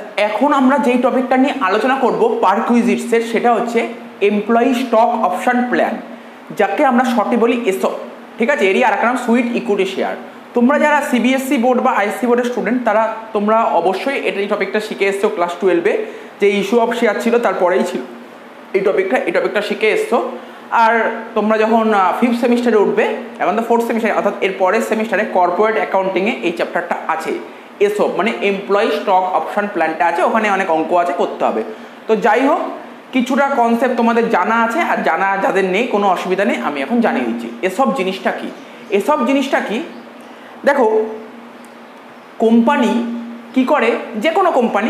এখন আমরা যেই টপিকটা নিয়ে আলোচনা করব পারকুইজিটসের, সেটা হচ্ছে এমপ্লয়ি স্টক অপশন প্ল্যান, যাকে আমরা শর্টে বলি এসঅপ। ঠিক আছে, এরই আর একটা নাম সুইট ইকুইটি শেয়ার। তোমরা যারা সিবিএসসি বোর্ড বা আইসি বোর্ডের স্টুডেন্ট, তারা তোমরা অবশ্যই এই টপিকটা শিখে এসছো ক্লাস 12-এ, যে ইস্যু অফ শেয়ার ছিল তারপরেই ছিল এই টপিকটা শিখে এসছো। আর তোমরা যখন 5th সেমিস্টারে উঠবে, এখন তো 4th সেমিস্টারে, অর্থাৎ এর পরের সেমিস্টারে কর্পোরেট অ্যাকাউন্টিংয়ে এই চ্যাপ্টারটা আছে, এসব মানে এমপ্লয়ি স্টক অপশন প্ল্যানটা আছে, ওখানে অনেক অঙ্ক আছে, করতে হবে। তো যাই হোক, কিছুটা কনসেপ্ট তোমাদের জানা আছে, আর জানা যাদের নেই কোনো অসুবিধা নেই, আমি এখন জানিয়ে দিচ্ছি এসব জিনিসটা কি। এসব জিনিসটা কি, দেখো কোম্পানি কি করে, যে কোনো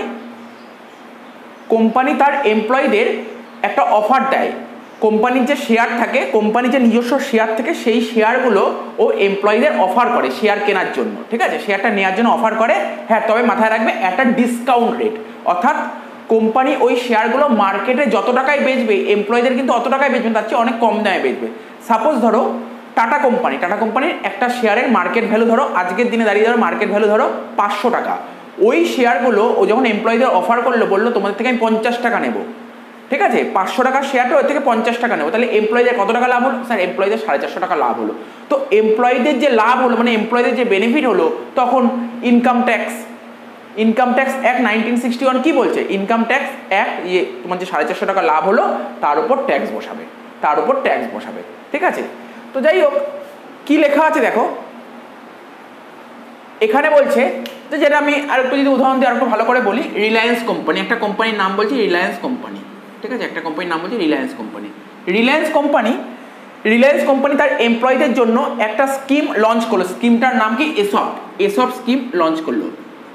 কোম্পানি তার এমপ্লয়ীদের একটা অফার দেয়। কোম্পানির যে শেয়ার থাকে, কোম্পানির যে নিজস্ব শেয়ার থেকে, সেই শেয়ারগুলো ও এমপ্লয়ীদের অফার করে শেয়ার কেনার জন্য। ঠিক আছে, শেয়ারটা নেওয়ার জন্য অফার করে, হ্যাঁ, তবে মাথায় রাখবে একটা ডিসকাউন্ট রেট, অর্থাৎ কোম্পানি ওই শেয়ারগুলো মার্কেটে যত টাকায় বেচবে, এমপ্লয়ীদের কিন্তু অত টাকায় বেচবে, তার চেয়ে অনেক কম দামে বেচবে। সাপোজ ধরো টাটা কোম্পানির একটা শেয়ারের মার্কেট ভ্যালু ধরো, আজকের দিনে দাঁড়িয়ে ধরো মার্কেট ভ্যালু ধরো 500 টাকা। ওই শেয়ারগুলো ও যখন এমপ্লয়ীদের অফার করলো, বললো তোমাদের থেকে আমি 50 টাকা নেবো, ঠিক আছে, 500 টাকার শেয়ারটা ওর থেকে 50 টাকা নেবো, তাহলে এমপ্লয়ীদের কত টাকা লাভ হলো? স্যার এমপ্লয়ীদের 450 টাকা লাভ হলো। তো এমপ্লয়ীদের যে লাভ হলো, মানে এমপ্লয়ীদের যে বেনিফিট হলো, তখন ইনকাম ট্যাক্স অ্যাক্ট 1961 কি বলছে? ইনকাম ট্যাক্স অ্যাক্ট, তোমার যে 450 টাকা লাভ হলো তার উপর ট্যাক্স বসাবে, ঠিক আছে। তো যাই হোক, কি লেখা আছে দেখো, এখানে বলছে যে, যেটা আমি আর একটু যদি উদাহরণ দিয়ে আর একটু ভালো করে বলি, রিলায়েন্স কোম্পানি, একটা কোম্পানির নাম বলছি রিলায়েন্স কোম্পানি, ঠিক আছে, একটা কোম্পানির নাম বলছি রিলায়েন্স কোম্পানি তার এমপ্লয়ীদের জন্য একটা স্কিম লঞ্চ করলো। স্কিমটার নাম কি? এসঅপ স্কিম লঞ্চ করলো,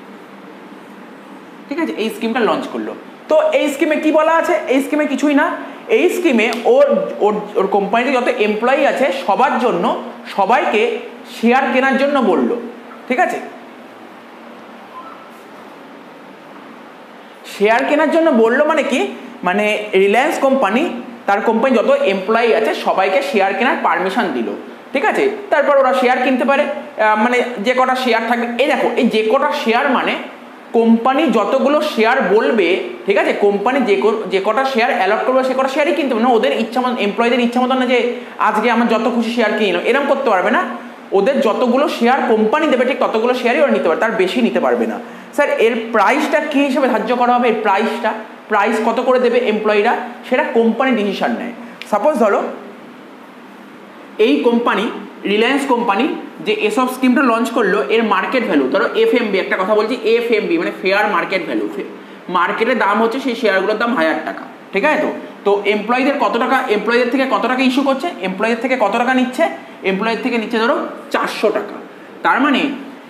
ঠিক আছে, এই স্কিমটা লঞ্চ করলো। তো এই স্কিমে কি বলা আছে? এই স্কিমে কিছুই না, এই স্কিমে ওর কোম্পানিতে যত এমপ্লয়ি আছে সবার জন্য, সবাইকে শেয়ার কেনার জন্য বললো, ঠিক আছে। শেয়ার কেনার জন্য বললো মানে কি, মানে রিলায়েন্স কোম্পানি তার কোম্পানি যত এমপ্লয়ি আছে সবাইকে শেয়ার কেনার পারমিশন দিল, ঠিক আছে। তারপর ওরা শেয়ার কিনতে পারে, মানে যে কটা শেয়ার থাকবে, এই দেখো, এই যে কটা শেয়ার মানে কোম্পানি যতগুলো শেয়ার বলবে, ঠিক আছে, কোম্পানি যে কটা শেয়ার অ্যালট করবে সে কটা শেয়ারই কিনতে পারবে না। ওদের ইচ্ছা মতো, এমপ্লয়ীদের ইচ্ছা মতো না যে আজকে আমার যত খুশি শেয়ার কিনে নিল, এরকম করতে পারবে না। ওদের যতগুলো শেয়ার কোম্পানি দেবে, ঠিক ততগুলো শেয়ারই ওরা নিতে পারবে, তার বেশি নিতে পারবে না। স্যার এর প্রাইসটা কী হিসেবে ধার্য করা হবে? এর প্রাইস কত করে দেবে এমপ্লয়িরা, সেটা কোম্পানি ডিসিশন নেয়। সাপোজ ধরো এই কোম্পানি, রিলায়েন্স কোম্পানি যে এসব স্কিমটা লঞ্চ করলো, এর মার্কেট ভ্যালু ধরো এফএমবি, একটা কথা বলছি, এফএমবি মানে ফেয়ার মার্কেট ভ্যালু, মার্কেটের দাম হচ্ছে সেই শেয়ারগুলোর দাম 1000 টাকা, ঠিক আছে। তো এমপ্লয়ীদের কত টাকা, এমপ্লয়ীদের থেকে কত টাকা ইস্যু করছে, এমপ্লয়ীদের থেকে কত টাকা নিচ্ছে, এমপ্লয়ীর থেকে নিচ্ছে ধরো 400 টাকা। তার মানে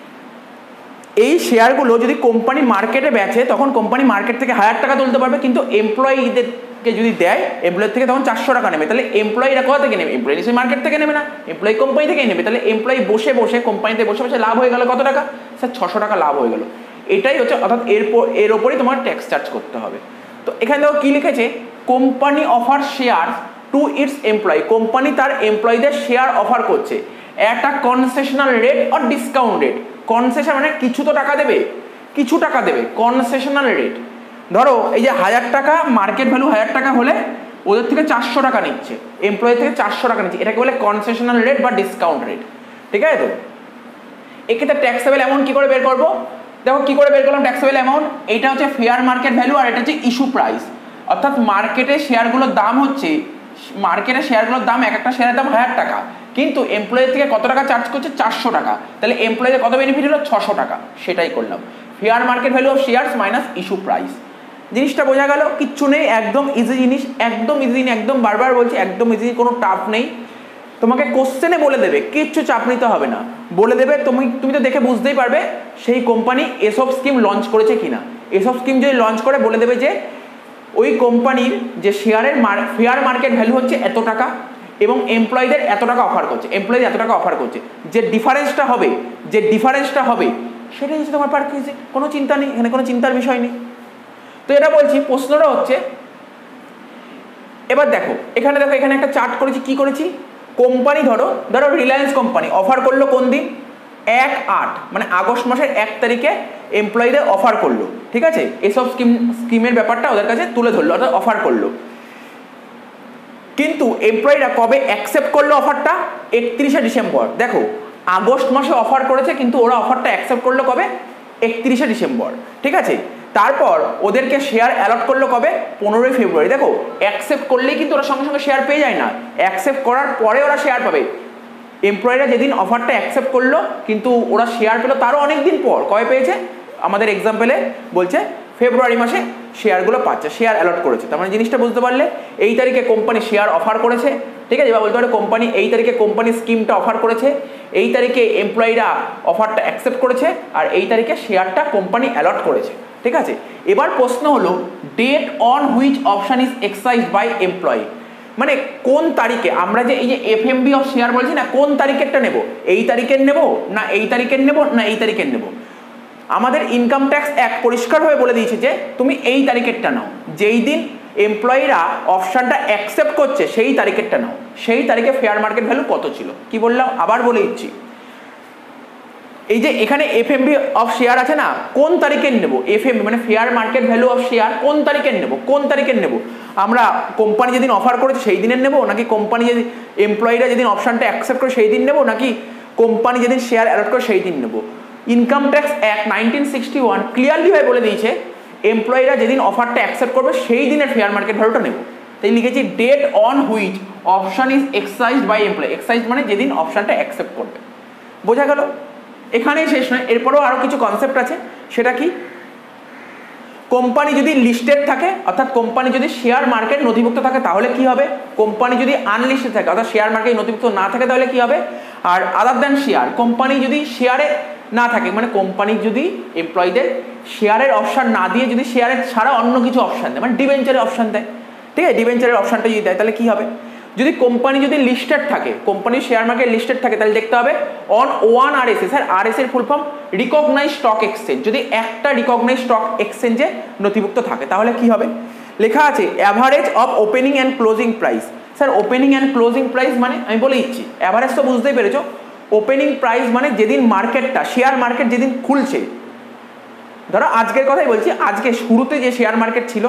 এই শেয়ারগুলো যদি কোম্পানি মার্কেটে বেচে, তখন কোম্পানি মার্কেট থেকে 1000 টাকা তুলতে পারবে, কিন্তু এমপ্লয়ীদেরকে যদি দেয়, এমপ্লয়ীর থেকে তখন 400 টাকা নেবে। তাহলে এমপ্লয়ীরা কোথা থেকে নেবে? এমপ্লয়ি নিশ্চয়ই মার্কেট থেকে নেবে না, এমপ্লয়ি কোম্পানি থেকেই নেবে। তাহলে এমপ্লয়ি বসে বসে, কোম্পানিতে বসে বসে লাভ হয়ে গেল কত টাকা? স্যার 600 টাকা লাভ হয়ে গেল। এটাই হচ্ছে, অর্থাৎ এর ওপরই তোমার ট্যাক্স চার্জ করতে হবে। তো এখানে দেখো কি লিখেছে, company offer share to its employee, company তার এমপ্লয়ীদের শেয়ার অফার করছে একটা concessional rate or discount rate. Concession মানে কিছু তো টাকা দেবে, কনসেশনাল রেট। ধরো এই যে 1000 টাকা মার্কেট ভ্যালু 1000 টাকা হলে ওদের থেকে 400 টাকা নিচ্ছে, এমপ্লয়ি থেকে 400 টাকা নিচ্ছে, এটাকে বলে কনসেশনাল রেট বা ডিসকাউন্ট রেট, ঠিক আছে। তো এক্ষেত্রে ট্যাক্সেবল অ্যামাউন্ট কি করে বের করবো? দেখো কি করে বের করলাম ট্যাক্সেবল অ্যামাউন্ট। এইটা হচ্ছে ফেয়ার মার্কেট ভ্যালু, আর এটা হচ্ছে ইস্যু প্রাইস। অর্থাৎ মার্কেটে শেয়ারগুলোর দাম হচ্ছে, এক একটা শেয়ারের দাম 1000 টাকা, কিন্তু এমপ্লয়ির থেকে কত টাকা চার্জ করছে? 400 টাকা। তাহলে এমপ্লয়ীদের কত বেনিফিট হলো? 600 টাকা। সেটাই করলাম, fair market value of shares minus issue price. জিনিসটা বোঝা গেল? কিচ্ছু নেই, একদম ইজি জিনিস, একদম বারবার বলছি, একদম ইজি, কোনো টাফ নেই। তোমাকে কোশ্চেনে বলে দেবে, কিচ্ছু চাপ নিতে হবে না, বলে দেবে, তুমি তো দেখে বুঝতেই পারবে সেই কোম্পানি এসব স্কিম লঞ্চ করেছে কিনা। এসব স্কিম যদি লঞ্চ করে, বলে দেবে যে ওই কোম্পানির যে ফেয়ার মার্কেট ভ্যালু হচ্ছে এত টাকা, এবং এমপ্লয়ীদের এত টাকা অফার করছে, যে ডিফারেন্সটা হবে সেটাই হচ্ছে তোমার পারকুইজিট। কোনো চিন্তা নেই এখানে, কোনো চিন্তার বিষয় নেই। তো এটা বলছি, প্রশ্নটা হচ্ছে, এবার দেখো এখানে একটা চার্ট করেছি, কি করেছি, কোম্পানি ধরো রিলায়েন্স কোম্পানি অফার করলো কোন দিন? 1/8 মানে আগস্ট মাসের 1 তারিখে এমপ্লয়ীদের অফার করলো, ঠিক আছে, এসব স্কিমের ব্যাপারটা ওদের কাছে তুলে ধরলো, অর্থাৎ অফার করলো। কিন্তু এমপ্লয়িরা কবে অ্যাকসেপ্ট করলো অফারটা? 31শে ডিসেম্বর। দেখো আগস্ট মাসে অফার করেছে, কিন্তু ওরা অফারটা অ্যাকসেপ্ট করলো কবে? 31শে ডিসেম্বর, ঠিক আছে। তারপর ওদেরকে শেয়ার অ্যালট করলো কবে? 15ই ফেব্রুয়ারি। দেখো অ্যাকসেপ্ট করলেই কিন্তু ওরা সঙ্গে সঙ্গে শেয়ার পেয়ে যায় না, অ্যাকসেপ্ট করার পরে ওরা শেয়ার পাবে। এমপ্লয়িরা যেদিন অফারটা অ্যাকসেপ্ট করলো কিন্তু ওরা শেয়ার পেলো তারও অনেক দিন পর। কবে পেয়েছে? আমাদের এক্সাম্পলে বলছে ফেব্রুয়ারি মাসে শেয়ারগুলো পাচ্ছে, শেয়ার অ্যালট করেছে। তার মানে জিনিসটা বুঝতে পারলে, এই তারিখে কোম্পানি শেয়ার অফার করেছে, ঠিক আছে, এবার বলতে পারে কোম্পানি এই তারিখে কোম্পানি স্কিমটা অফার করেছে, এই তারিখে এমপ্লয়িরা অফারটা অ্যাকসেপ্ট করেছে, আর এই তারিখে শেয়ারটা কোম্পানি অ্যালট করেছে, ঠিক আছে। এবার প্রশ্ন হলো date on which option is exercised by employee, মানে কোন তারিখে আমরা যে এই যে এফএমবি অফ শেয়ার বলছি না, কোন তারিখেরটা নেব? এই তারিখের নেব না এই তারিখের নেব না এই তারিখের নেব? আমাদের ইনকাম ট্যাক্স অ্যাক্ট পরিষ্কারভাবে বলে দিয়েছে যে তুমি এই তারিখেরটা নাও, যেই দিন এমপ্লয়িরা অপশনটা অ্যাকসেপ্ট করছে সেই তারিখেরটা নাও, সেই তারিখে ফেয়ার মার্কেট ভ্যালু কত ছিল। কি বললাম আবার বলে দিচ্ছি, এই যে এখানে এফএমবি অফ শেয়ার আছে না, কোন তারিখের নেব? এফএমবি মানে fair market value of share কোন তারিখের নেব? কোন তারিখের নেব? আমরা কোম্পানি যেদিন অফার করেছে সেই দিনের নেব, নাকি কোম্পানি যেদিন এমপ্লয়িরা যেদিন অপশনটা অ্যাকসেপ্ট করে সেই দিন নেব, নাকি কোম্পানি যেদিন শেয়ার অ্যালট করে সেই দিন নেব? ইনকাম ট্যাক্স অ্যাক্ট 1961 ক্লিয়ারলি ভাবে বলে দিয়েছে এমপ্লয়িরা যেদিন অফারটা অ্যাকসেপ্ট করবে সেই দিনের ফেয়ার মার্কেট ভ্যালুটা নেব। তাই লিখেছি date on which option is exercised by employee. Exercise মানে যেদিন অপশনটা অ্যাকসেপ্ট করবে। বোঝা গেল? এখানেই শেষ নয়, এরপরেও আরও কিছু কনসেপ্ট আছে। সেটা কি? কোম্পানি যদি লিস্টেড থাকে, অর্থাৎ কোম্পানি যদি শেয়ার মার্কেট নথিভুক্ত থাকে তাহলে কি হবে? কোম্পানি যদি আনলিস্টেড থাকে, অর্থাৎ শেয়ার মার্কেট নথিভুক্ত না থাকে তাহলে কি হবে? আর আদার দ্যান শেয়ার, কোম্পানি যদি শেয়ারে না থাকে, মানে কোম্পানি যদি এমপ্লয়ীদের শেয়ারের অপশন না দিয়ে যদি শেয়ারের ছাড়া অন্য কিছু অপশন দেয়, মানে ডিবেঞ্চারের অপশন দেয়, ঠিক আছে, ডিবেঞ্চারের অপশনটা যদি দেয় তাহলে কি হবে? যদি কোম্পানি যদি লিস্টেড থাকে, কোম্পানির শেয়ার মার্কেট লিস্টেড থাকে, তাহলে দেখতে হবে on one RSA. Sir RSA এর full form recognised stock exchange. যদি একটা রিকগনাইজড স্টক এক্সচেঞ্জে নথিভুক্ত থাকে তাহলে কি হবে? লেখা আছে average of opening and closing price. Sir opening and closing price মানে আমি বলে দিচ্ছি, অ্যাভারেজ তো বুঝতেই পেরেছো। ওপেনিং প্রাইস মানে যেদিন মার্কেটটা, শেয়ার মার্কেট যেদিন খুলছে, ধরো আজকের কথাই বলছি, আজকে শুরুতে যে শেয়ার মার্কেট ছিল,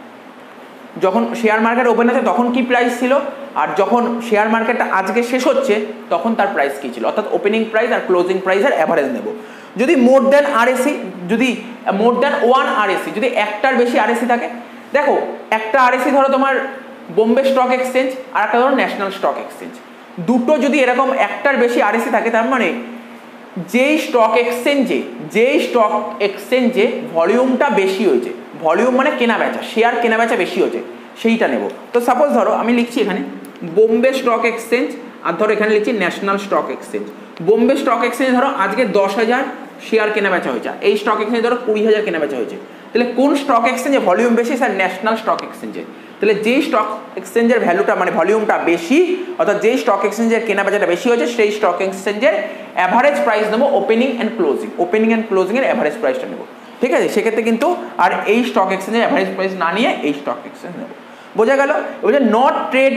যখন শেয়ার মার্কেট ওপেন আছে তখন কি প্রাইস ছিল, আর যখন শেয়ার মার্কেটটা আজকে শেষ হচ্ছে তখন তার প্রাইস কি ছিল, অর্থাৎ ওপেনিং প্রাইস আর ক্লোজিং প্রাইসের অ্যাভারেজ নেব। যদি মোর দ্যান আরএসি, যদি মোর দ্যান ওয়ান আরএসি, যদি একটার বেশি আরএসি থাকে, দেখো একটা আরএসি ধরো তোমার বোম্বে স্টক এক্সচেঞ্জ আর একটা ধরো ন্যাশনাল স্টক এক্সচেঞ্জ, দুটো যদি এরকম একটার বেশি আরএসি থাকে, তার মানে যেই স্টক এক্সচেঞ্জে ভলিউমটা বেশি হয়েছে, ভলিউম মানে কেনা বেচা, শেয়ার কেনা বেচা বেশি হয়েছে, সেইটা নেব। তো সাপোজ ধরো আমি লিখছি এখানে বোম্বে স্টক এক্সচেঞ্জ, আর ধরো এখানে লিখছি National Stock Exchange. Bombay Stock Exchange ধরো আজকে 10,000 শেয়ার কেনা বেচা হয়েছে, এই স্টক এক্সচেঞ্জ ধরো 20,000 কেনা বেচা হয়েছে। তাহলে কোন স্টক এক্সচেঞ্জে ভলিউম বেশি? স্যার ন্যাশনাল স্টক এক্সচেঞ্জে। তাহলে যেই স্টক এক্সচেঞ্জের ভ্যালুটা মানে ভলিউমটা বেশি, অর্থাৎ যেই স্টক এক্সচেঞ্জের কেনা বেচাটা বেশি হয়েছে, সেই স্টক এক্সচেঞ্জের অ্যাভারেজ প্রাইস নেবো opening and closing, opening and closing এর অ্যাভারেজ প্রাইসটা নেবো, ঠিক আছে। সেক্ষেত্রে কিন্তু আর এই স্টক এক্সচেঞ্জের অ্যাভারেজ প্রাইস না নিয়ে এই স্টক এক্সচেঞ্জ নেবো। বোঝা গেল? বলছে not trade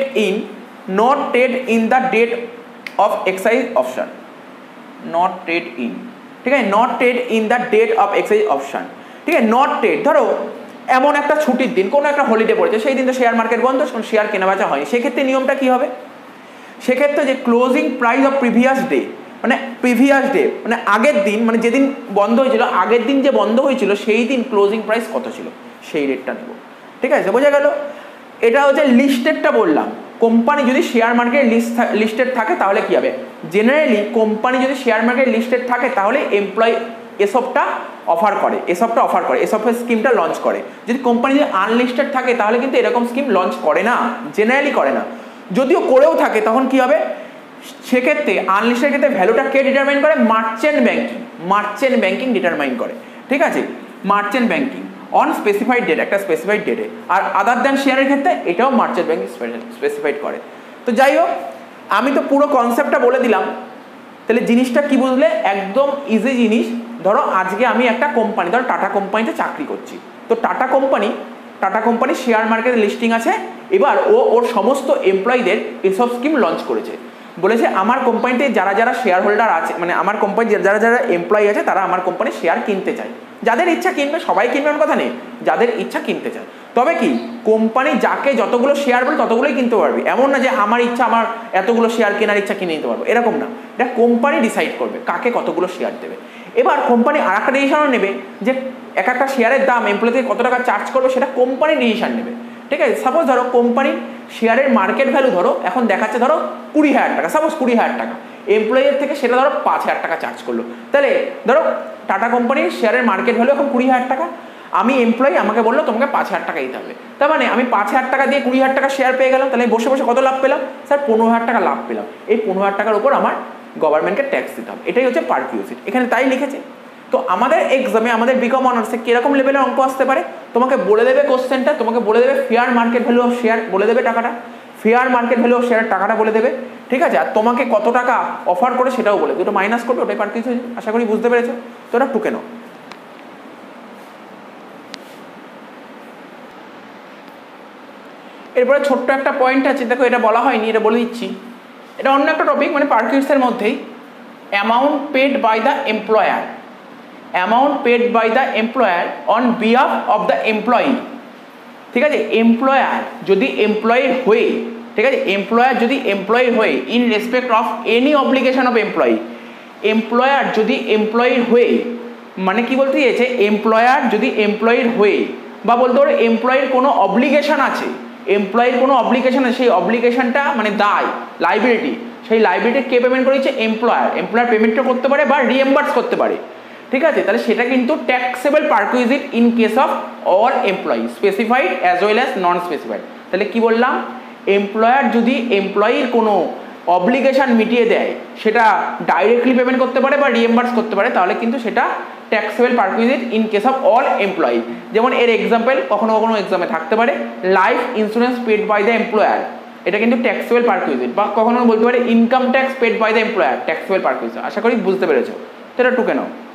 in the date of exercise option, not trade in, ঠিক আছে, not trade in the date of exercise option, ঠিক আছে। নট ট্রেড, ধরো এমন একটা ছুটির দিন, কোনো একটা হলিডে পড়েছে, সেই দিন তো শেয়ার মার্কেট বন্ধ, শেয়ার কেনাবেচা হয়নি, সেক্ষেত্রে নিয়মটা কি হবে? সেক্ষেত্রে যে closing price of previous day, মানে প্রিভিয়াস ডে মানে আগের দিন, মানে যেদিন বন্ধ হয়েছিল, আগের দিন যে বন্ধ হয়েছিল সেই দিন ক্লোজিং প্রাইস কত ছিল সেই রেটটা নেব, ঠিক আছে। বোঝা গেল? এটা হচ্ছে লিস্টেডটা বললাম। কোম্পানি যদি শেয়ার মার্কেট লিস্টেড থাকে তাহলে কি হবে? জেনারেলি কোম্পানি যদি শেয়ার মার্কেট লিস্টেড থাকে তাহলে এমপ্লয়ি এসবটা অফার করে, এসবের স্কিমটা লঞ্চ করে। যদি কোম্পানি যদি আনলিস্টেড থাকে তাহলে কিন্তু এরকম স্কিম লঞ্চ করে না, জেনারেলি করে না। যদিও করেও থাকে তখন কি হবে? সেক্ষেত্রে আনলিস্টেড ক্ষেত্রে ভ্যালুটা কে ডিটারমাইন করে? মার্চেন্ট ব্যাংকিং ডিটারমাইন করে, ঠিক আছে। Merchant banking on specified date, একটা স্পেসিফাইড ডেটে। আর আদার দ্যান শেয়ারের ক্ষেত্রে এটাও মার্চেন্ট ব্যাংকিং স্পেসিফাইড করে। তো যাই হোক, আমি তো পুরো কনসেপ্টটা বলে দিলাম। তাহলে জিনিসটা কি বুঝলে? একদম ইজি জিনিস। ধরো আজকে আমি একটা কোম্পানি, ধরো টাটা কোম্পানিতে চাকরি করছি, তো টাটা কোম্পানি শেয়ার মার্কেটে লিস্টিং আছে। এবার ওর সমস্ত এমপ্লয়ীদের এসব স্কিম লঞ্চ করেছে। বলেছে আমার কোম্পানিতে যারা যারা শেয়ার হোল্ডার আছে, মানে আমার কোম্পানি যারা যারা এমপ্লয়ি আছে তারা আমার কোম্পানির শেয়ার কিনতে চায়। যাদের ইচ্ছা কিনবে, সবাই কিনবে এমন কথা নেই, যাদের ইচ্ছা কিনতে চায়। তবে কি কোম্পানি যাকে যতগুলো শেয়ার বলে ততগুলোই কিনতে পারবে, এমন না যে আমার ইচ্ছা আমার এতগুলো শেয়ার কেনার ইচ্ছা কিনে নিতে পারবো, এরকম না। এটা কোম্পানি ডিসাইড করবে কাকে কতগুলো শেয়ার দেবে। এবার কোম্পানি আর একটা ডিসিশনও নেবে যে এক একটা শেয়ারের দাম এমপ্লয়ি থেকে কত টাকা চার্জ করবে, সেটা কোম্পানি ডিসিশন নেবে। ঠিক আছে, সাপোজ ধরো কোম্পানির শেয়ারের মার্কেট ভ্যালু ধরো এখন দেখাচ্ছে ধরো 20,000 টাকা, সাপোজ 20,000 টাকা, এমপ্লয়ের থেকে সেটা ধরো 5,000 টাকা চার্জ করলো। তাহলে ধরো টাটা কোম্পানির শেয়ারের মার্কেট ভ্যালু এখন 20,000 টাকা, আমি এমপ্লয়ি, আমাকে বললো তোমাকে 5,000 টাকা দিতে হবে। তার মানে আমি 5,000 টাকা দিয়ে 20,000 টাকা শেয়ার পেয়ে গেলাম। তাহলে বসে বসে কত লাভ পেলাম স্যার? 15,000 টাকা লাভ পেলাম। এই 15,000 টাকার উপর আমার গভর্নমেন্টকে ট্যাক্স দিতে হবে। এটাই হচ্ছে পারকিউসিট, এখানে তাই লিখেছে। তো আমাদের এক্সামে আমাদের বিকম অনার্সে কিরকম লেভেলের অঙ্ক আসতে পারে, তোমাকে বলে দেবে কোশ্চেনটা, তোমাকে বলে দেবে fair market value of share বলে দেবে টাকাটা, ফেয়ার মার্কেট ভ্যালু অফ শেয়ারের টাকাটা বলে দেবে। ঠিক আছে, আর তোমাকে কত টাকা অফার করে সেটাও বলে, দুটো মাইনাস করবে, ওটাই পারকিউসিট। আশা করি বুঝতে পেরেছো। তো ওটা টুকে নাও। এরপরে ছোট্ট একটা পয়েন্ট আছে, দেখো এটা বলা হয়নি, এটা বলে দিচ্ছি, এটা অন্য একটা টপিক, মানে পারকিউসিটের মধ্যেই। Amount paid by the employer, amount paid by the employer on behalf of the employee. ঠিক আছে, এমপ্লয়ার যদি এমপ্লয়ির হয়ে, ঠিক আছে, এমপ্লয়ার যদি এমপ্লয়ির হয়ে in respect of any obligation of employee, employer যদি এমপ্লয়ির হয়ে, মানে কি বলতে চাইছে, এমপ্লয়ার যদি এমপ্লয়ির হয়ে, বা বলতে পারো এমপ্লয়ির কোনো অব্লিগেশন আছে, এমপ্লয়ির কোনো অব্লিগেশন আছে, সেই অব্লিগেশনটা মানে দায়, লাইবিলিটি, সেই লাইবিলিটি কে পেমেন্ট করেছে? এমপ্লয়ার। এমপ্লয়ার পেমেন্টও করতে পারে বা রিএম্বার্স করতে পারে। ঠিক আছে, তাহলে সেটা কিন্তু taxable perquisite in case of all employee, specified as well as non specified. তাহলে কি বললাম, এমপ্লয়ার যদি এমপ্লয়ির কোনো অব্লিগেশন মিটিয়ে দেয়, সেটা ডাইরেক্টলি পেমেন্ট করতে পারে বা রিএম্বার্স করতে পারে, তাহলে কিন্তু সেটা taxable perquisite in case of all employee. যেমন এর এক্সাম্পল কখনো কখনো এক্সামে থাকতে পারে life insurance paid by the employer, এটা কিন্তু ট্যাক্সেবল পারকুইজিট। বা কখনো বলতে পারে income tax paid by the employer, taxable perquisite. আশা করি বুঝতে পেরেছো। তো এটা টুকে নাও।